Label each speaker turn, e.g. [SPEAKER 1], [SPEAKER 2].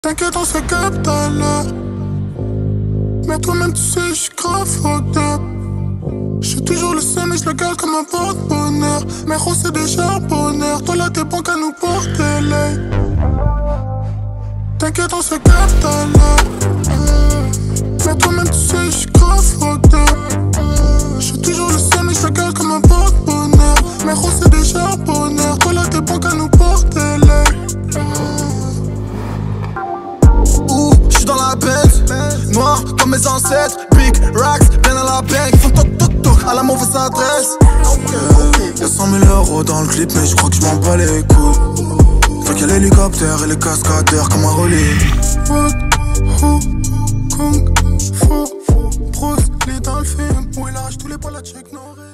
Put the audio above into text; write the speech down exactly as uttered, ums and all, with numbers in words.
[SPEAKER 1] T'inquiète, on se capte à l'heure. Mais toi-même, tu sais, j'suis grave fucked up. J'suis toujours le seul, mais j'le garde comme un porte-bonheur. Mais gros, c'est des charbonneurs. Toi là, t'es bon qu'à nous porter l'œil. T'inquiète, on se capte à l'heure. Mais toi-même, tu sais, j'suis grave fucked up. J'suis toujours le seul, mais j'le garde comme un porte-bonheur. Mais gros, c'est des charbonneurs. Toi là, t'es bon qu'à nous porter l'œil.
[SPEAKER 2] J'suis dans la bête, noir comme mes ancêtres. Big racks, bien à la banque. Font toc toc toc à la mauvaise adresse. Y'a cent mille euros dans le clip, mais j'crois que j'm'en bats les couilles. Fait qu'il y a l'hélicoptère et les cascadeurs comme un relais.
[SPEAKER 1] What, who, kung, fu, Bruce Lee dans le film où il arrache tous les balles à Chuck Norris.